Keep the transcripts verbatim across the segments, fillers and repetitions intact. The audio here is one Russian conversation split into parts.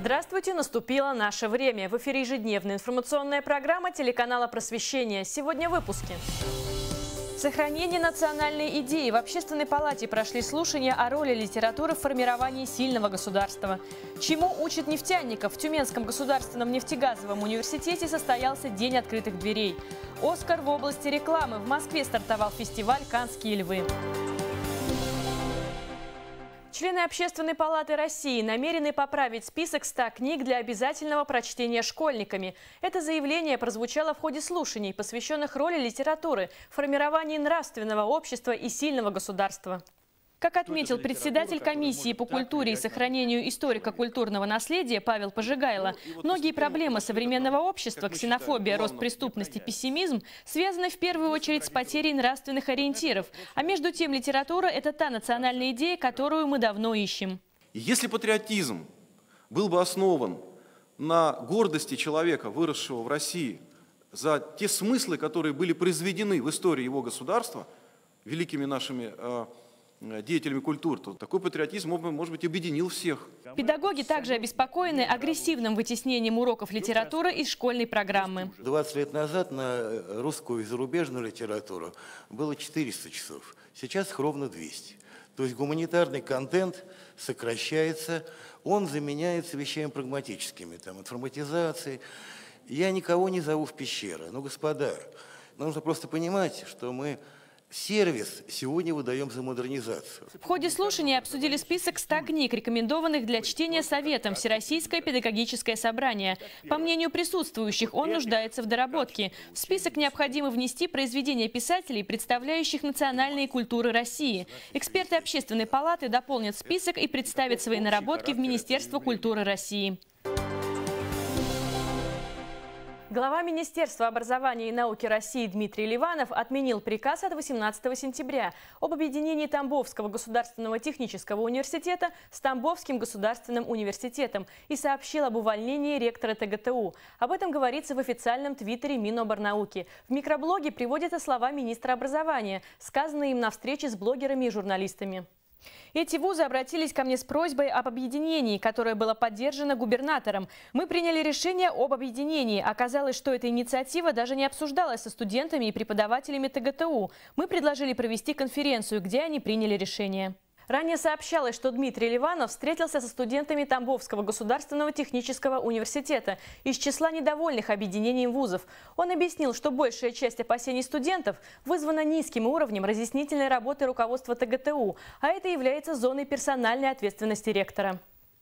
Здравствуйте, наступило наше время. В эфире ежедневная информационная программа телеканала «Просвещение». Сегодня в выпуске. Сохранение национальной идеи. В Общественной палате прошли слушания о роли литературы в формировании сильного государства. Чему учат нефтяников? В Тюменском государственном нефтегазовом университете состоялся День открытых дверей. «Оскар» в области рекламы. В Москве стартовал фестиваль «Каннские львы». Члены Общественной палаты России намерены поправить список ста книг для обязательного прочтения школьниками. Это заявление прозвучало в ходе слушаний, посвященных роли литературы в формировании нравственного общества и сильного государства. Как отметил председатель комиссии по культуре и сохранению историко-культурного наследия Павел Пожигайло, многие проблемы современного общества – ксенофобия, рост преступности, пессимизм – связаны в первую очередь с потерей нравственных ориентиров. А между тем литература – это та национальная идея, которую мы давно ищем. Если патриотизм был бы основан на гордости человека, выросшего в России, за те смыслы, которые были произведены в истории его государства великими нашими деятелями культуры, то такой патриотизм, может быть, объединил всех. Педагоги также обеспокоены агрессивным вытеснением уроков литературы из школьной программы. двадцать лет назад на русскую и зарубежную литературу было четыреста часов, сейчас их ровно двести. То есть гуманитарный контент сокращается, он заменяется вещами прагматическими, там, информатизацией. Я никого не зову в пещеры, но, господа, нужно просто понимать, что мы сервис сегодня выдаем за модернизацию. В ходе слушаний обсудили список ста книг, рекомендованных для чтения Советом Всероссийское педагогическое собрание. По мнению присутствующих, он нуждается в доработке. В список необходимо внести произведения писателей, представляющих национальные культуры России. Эксперты Общественной палаты дополнят список и представят свои наработки в Министерство культуры России. Глава Министерства образования и науки России Дмитрий Ливанов отменил приказ от восемнадцатого сентября об объединении Тамбовского государственного технического университета с Тамбовским государственным университетом и сообщил об увольнении ректора ТГТУ. Об этом говорится в официальном твиттере Миноборнауки. В микроблоге приводятся слова министра образования, сказанные им на встрече с блогерами и журналистами. Эти вузы обратились ко мне с просьбой об объединении, которое было поддержано губернатором. Мы приняли решение об объединении. Оказалось, что эта инициатива даже не обсуждалась со студентами и преподавателями ТГТУ. Мы предложили провести конференцию, где они приняли решение. Ранее сообщалось, что Дмитрий Ливанов встретился со студентами Тамбовского государственного технического университета из числа недовольных объединением вузов. Он объяснил, что большая часть опасений студентов вызвана низким уровнем разъяснительной работы руководства ТГТУ, а это является зоной персональной ответственности ректора.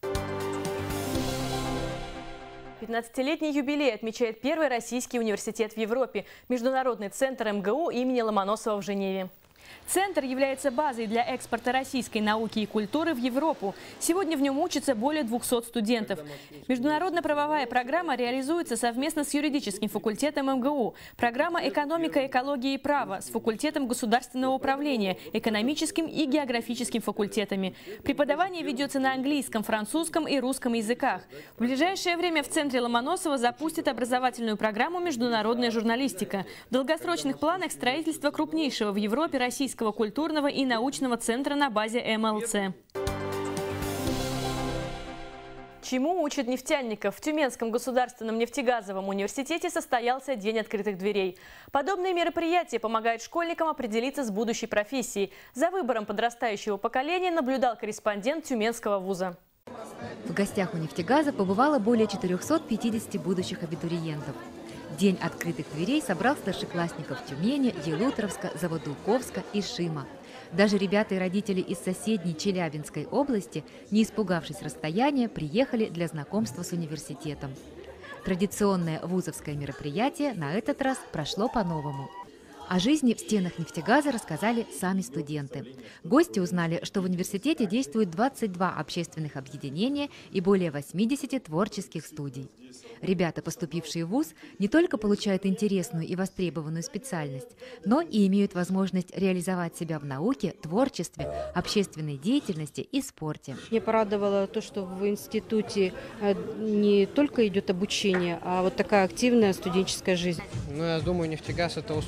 пятнадцатилетний юбилей отмечает первый российский университет в Европе – Международный центр эм гэ у имени Ломоносова в Женеве. Центр является базой для экспорта российской науки и культуры в Европу. Сегодня в нем учатся более двухсот студентов. Международно-правовая программа реализуется совместно с юридическим факультетом эм гэ у. Программа «Экономика, экология и право» с факультетом государственного управления, экономическим и географическим факультетами. Преподавание ведется на английском, французском и русском языках. В ближайшее время в центре Ломоносова запустят образовательную программу «Международная журналистика». В долгосрочных планах строительство крупнейшего в Европе российского культурного и научного центра на базе эм эл цэ. Чему учат нефтяников? В Тюменском государственном нефтегазовом университете состоялся День открытых дверей. Подобные мероприятия помогают школьникам определиться с будущей профессией. За выбором подрастающего поколения наблюдал корреспондент Тюменского вуза. В гостях у нефтегаза побывало более четырёхсот пятидесяти будущих абитуриентов. День открытых дверей собрал старшеклассников Тюмени, Елуторовска, Заводоуковска и Шима. Даже ребята и родители из соседней Челябинской области, не испугавшись расстояния, приехали для знакомства с университетом. Традиционное вузовское мероприятие на этот раз прошло по-новому. О жизни в стенах нефтегаза рассказали сами студенты. Гости узнали, что в университете действует двадцать два общественных объединения и более восьмидесяти творческих студий. Ребята, поступившие в вуз, не только получают интересную и востребованную специальность, но и имеют возможность реализовать себя в науке, творчестве, общественной деятельности и спорте. Мне порадовало то, что в институте не только идет обучение, а вот такая активная студенческая жизнь. Ну, я думаю, нефтегаз – это успешный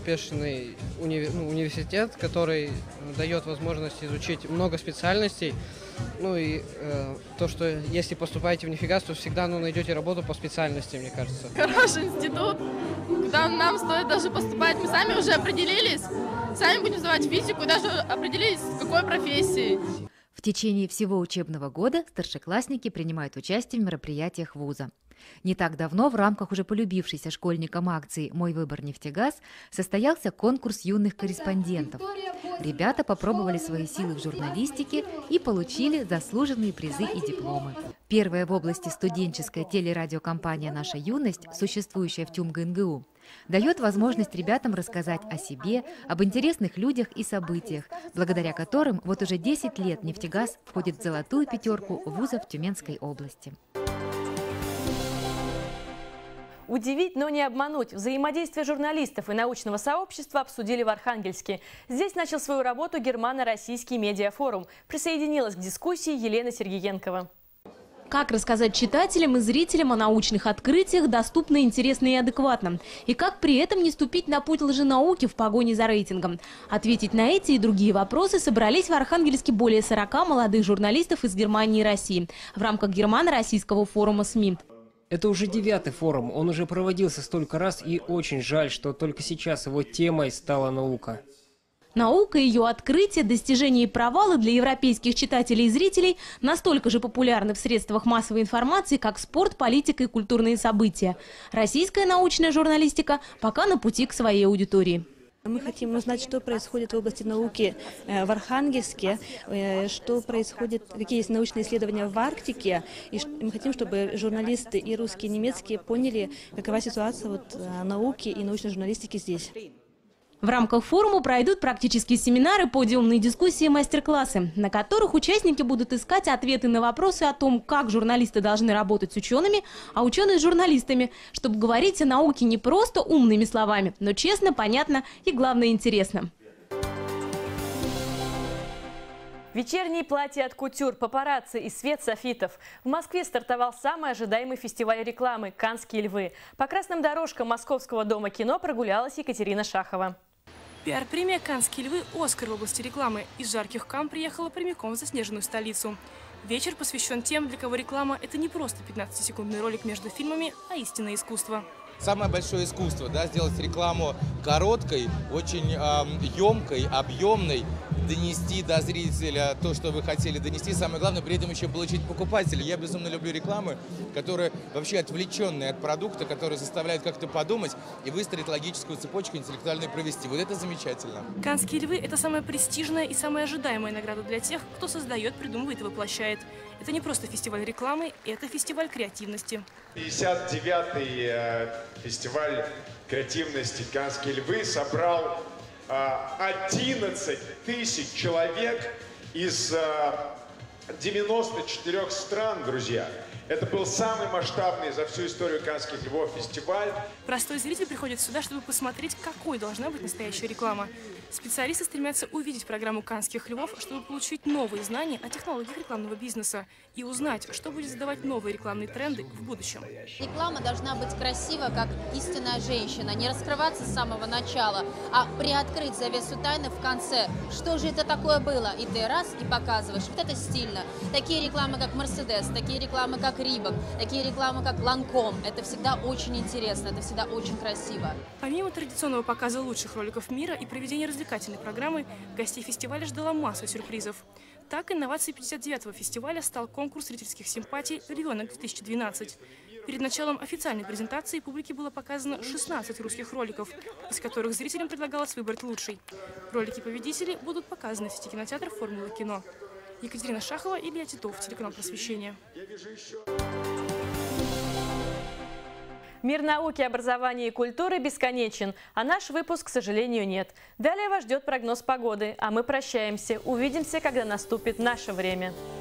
прекрасный уни... ну, университет, который дает возможность изучить много специальностей. Ну и э, то, что если поступаете в НИФИГАЗ, то всегда ну, найдете работу по специальности, мне кажется. Хороший институт, куда нам стоит даже поступать. Мы сами уже определились, сами будем сдавать физику, даже определились, с какой профессией. В течение всего учебного года старшеклассники принимают участие в мероприятиях вуза. Не так давно в рамках уже полюбившейся школьникам акции «Мой выбор нефтегаз» состоялся конкурс юных корреспондентов. Ребята попробовали свои силы в журналистике и получили заслуженные призы и дипломы. Первая в области студенческая телерадиокомпания «Наша юность», существующая в ТЮМ-ГНГУ, дает возможность ребятам рассказать о себе, об интересных людях и событиях, благодаря которым вот уже десять лет «Нефтегаз» входит в золотую пятерку вузов Тюменской области. Удивить, но не обмануть. Взаимодействие журналистов и научного сообщества обсудили в Архангельске. Здесь начал свою работу Германо-Российский медиафорум. Присоединилась к дискуссии Елена Сергеенкова. Как рассказать читателям и зрителям о научных открытиях доступно, интересно и адекватно? И как при этом не ступить на путь лженауки в погоне за рейтингом? Ответить на эти и другие вопросы собрались в Архангельске более сорока молодых журналистов из Германии и России в рамках Германо-Российского форума СМИ. Это уже девятый форум, он уже проводился столько раз, и очень жаль, что только сейчас его темой стала наука. Наука, ее открытия, достижения и провалы для европейских читателей и зрителей настолько же популярны в средствах массовой информации, как спорт, политика и культурные события. Российская научная журналистика пока на пути к своей аудитории. Мы хотим узнать, что происходит в области науки в Архангельске, что происходит, какие есть научные исследования в Арктике. И мы хотим, чтобы журналисты и русские, и немецкие поняли, какова ситуация вот, науки и научной журналистики здесь. В рамках форума пройдут практические семинары, подиумные дискуссии и мастер-классы, на которых участники будут искать ответы на вопросы о том, как журналисты должны работать с учеными, а ученые с журналистами, чтобы говорить о науке не просто умными словами, но честно, понятно и, главное, интересно. Вечерние платья от кутюр, папарацци и свет софитов. В Москве стартовал самый ожидаемый фестиваль рекламы «Каннские львы». По красным дорожкам Московского дома кино прогулялась Екатерина Шахова. Пиар-премия «Каннские львы» «Оскар» в области рекламы. Из жарких Канн приехала прямиком в заснеженную столицу. Вечер посвящен тем, для кого реклама – это не просто пятнадцатисекундный ролик между фильмами, а истинное искусство. Самое большое искусство, да, сделать рекламу короткой, очень э, емкой, объемной, донести до зрителя то, что вы хотели донести. Самое главное, при этом еще получить покупателя. Я безумно люблю рекламы, которые вообще отвлеченные от продукта, которые заставляют как-то подумать и выстроить логическую цепочку, интеллектуально провести. Вот это замечательно. «Каннские львы» – это самая престижная и самая ожидаемая награда для тех, кто создает, придумывает и воплощает. Это не просто фестиваль рекламы, это фестиваль креативности. пятьдесят девятый э, фестиваль креативности «Каннские львы» собрал э, одиннадцать тысяч человек из э, девяноста четырёх стран, друзья. Это был самый масштабный за всю историю «Каннских львов» фестиваль. Простой зритель приходит сюда, чтобы посмотреть, какой должна быть настоящая реклама. Специалисты стремятся увидеть программу «Каннских львов», чтобы получить новые знания о технологиях рекламного бизнеса и узнать, что будет задавать новые рекламные тренды в будущем. Реклама должна быть красива, как истинная женщина, не раскрываться с самого начала, а приоткрыть завесу тайны в конце. Что же это такое было? И ты раз и показываешь. Вот это стильно. Такие рекламы, как «Мерседес», такие рекламы, как «Рибок», такие рекламы, как «Ланком». Это всегда очень интересно, это всегда очень красиво. Помимо традиционного показа лучших роликов мира и проведения развлекательной программы, гостей фестиваля ждала масса сюрпризов. Так, инновацией пятьдесят девятого фестиваля стал конкурс зрительских симпатий «Ребенок две тысячи двенадцать». Перед началом официальной презентации публике было показано шестнадцать русских роликов, из которых зрителям предлагалось выбрать лучший. Ролики победителей будут показаны в сети кинотеатров «Формула кино». Екатерина Шахова, Илья Титов, телеканал «Просвещение». Мир науки, образования и культуры бесконечен, а наш выпуск, к сожалению, нет. Далее вас ждет прогноз погоды, а мы прощаемся. Увидимся, когда наступит наше время.